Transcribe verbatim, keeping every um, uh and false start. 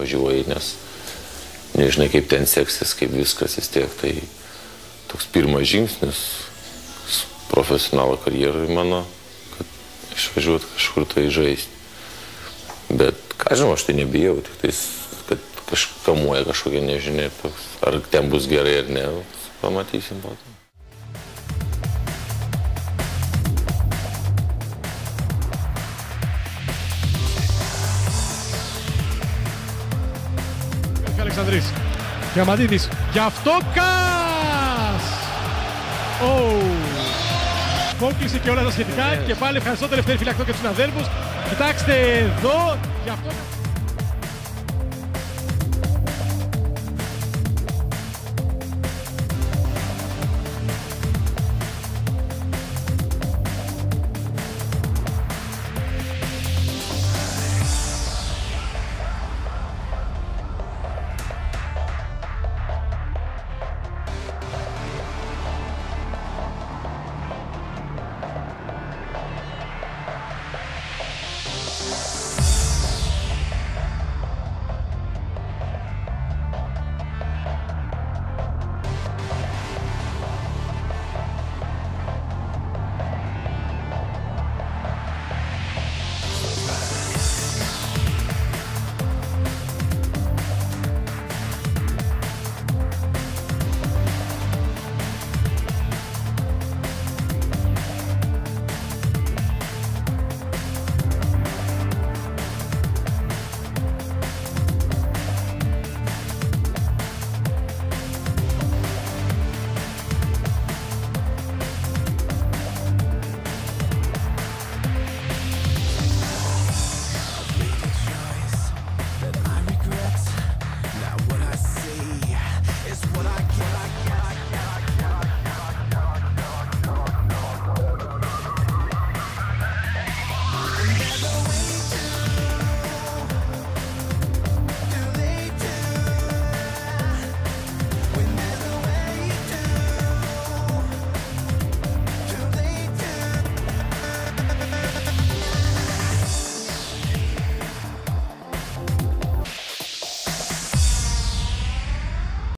važiuoji, nes nežinai, kaip ten seksis, kaip viskas vis tiek. Tai toks pirmas žingsnis profesionalo karjerai mano, kad išvažiuoti kažkur tai žaisti. Bet, ką žinau, aš tai nebijau, tik tais, kad kažkamuoja kažkokia nežinia, ar ten bus gerai ar ne, pamatysim po to. Αλεξανδρής. Διαμαντίδης. Γι' αυτό Κας! Oh. Κόκλησε και όλα τα σχετικά και πάλι ευχαριστώ τελευταίο φυλακτό και τους συναδέλφους. Κοιτάξτε εδώ. Γι' αυτό...